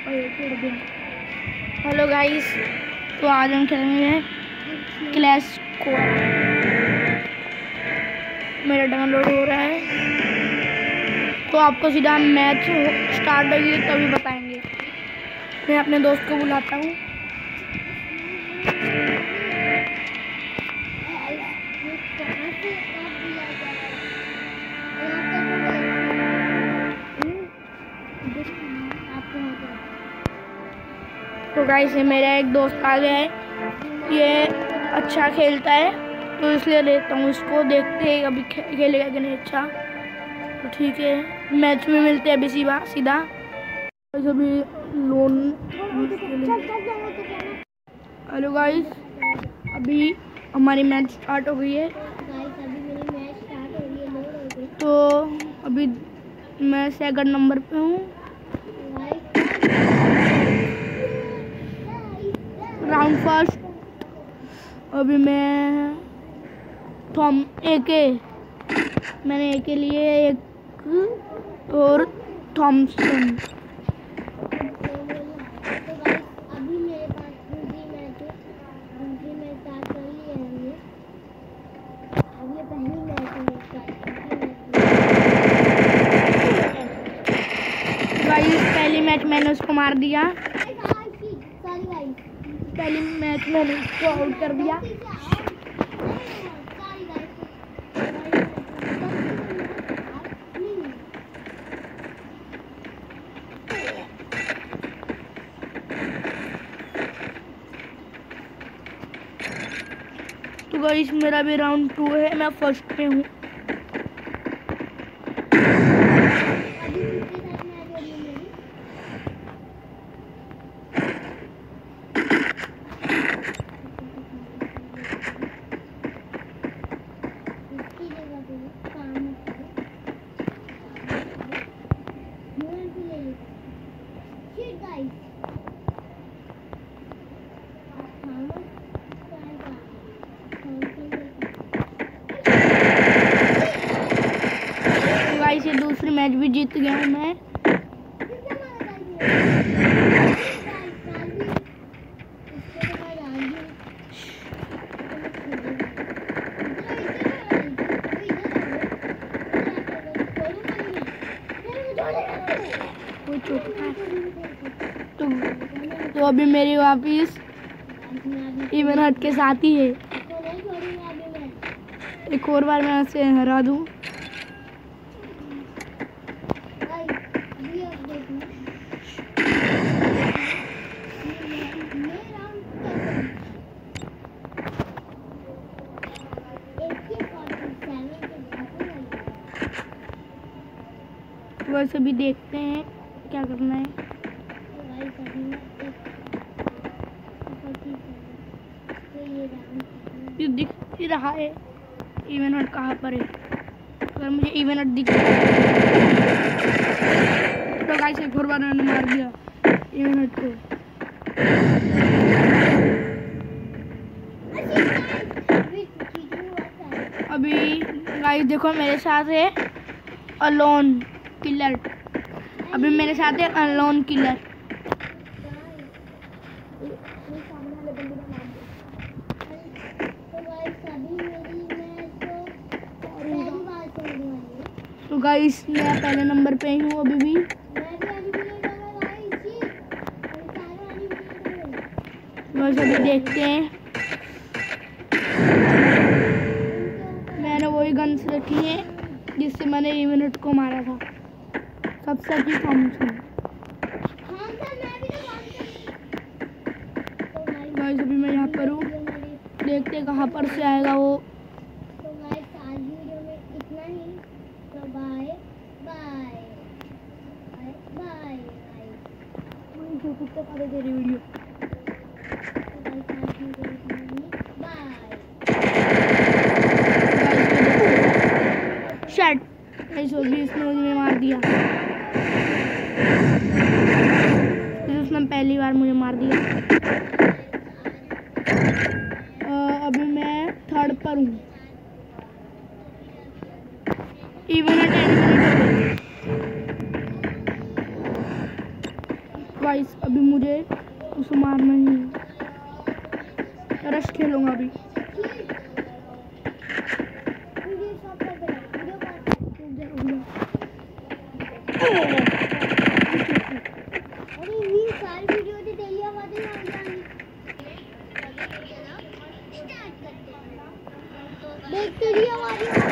Hello guys, तो आज हम खेलेंगे क्लैश स्क्वाड। मेरा डाउनलोड हो रहा है, तो आपको सीधा मैच स्टार्ट होगी तभी बताएंगे। मैं अपने दोस्त को बुलाता हूँ। तो गाइस, ये मेरा एक दोस्त आ गया है। ये अच्छा खेलता है, तो इसलिए लेता हूँ इसको। देखते हैं अभी खेलेगा कि नहीं। अच्छा, तो ठीक है, मैच में मिलते हैं अभी सीधा। अभी लोन। हेलो गाइस, अभी हमारी मैच स्टार्ट हो गई है। तो अभी मैं सेकंड नंबर पे हूँ। Round first. अभी मैं मैंने एके लिए एक और थॉमसन। पहली मैच मैंने उसको मार दिया। पहली मैच मैंने उसको आउट कर दिया। तो गाइस, मेरा भी राउंड 2 है, मैं फर्स्ट पे हूँ। गाइस, ये दूसरी मैच भी जीत गया हूँ मैं। तो अभी मेरी वापिस इवन हट के साथ ही है। एक और बार मैं उसे हरा दूं। वैसे भी देखते हैं क्या करना है। ये दिख ही रहा है इवन हट कहाँ पर है। अगर मुझे इवन हट दिख तो गाइस, एक और बार मैंने मार दिया इवन हट को। अभी गाइस देखो, मेरे साथ है अलोन किलर। अभी मेरे साथ है अलोन किलर। तो गाइस, मैं पहले नंबर पे ही हूँ अभी भी। बस अभी देखते हैं। मैंने वही गन्स रखी है जिससे मैंने इवेंट को मारा था। सबसे अच्छी थॉमसन। गाइस, अभी मैं यहाँ पर हूँ। देखते कहाँ पर से आएगा वो। तेरी वीडियो शट। इसने मुझे मार दिया। उसने पहली बार मुझे मार दिया। अभी मैं थर्ड पर हूँ। इवन गाइस अभी मुझे उसे मारना ही है, रश खेलूंगा अभी। देख तेरी आवाज़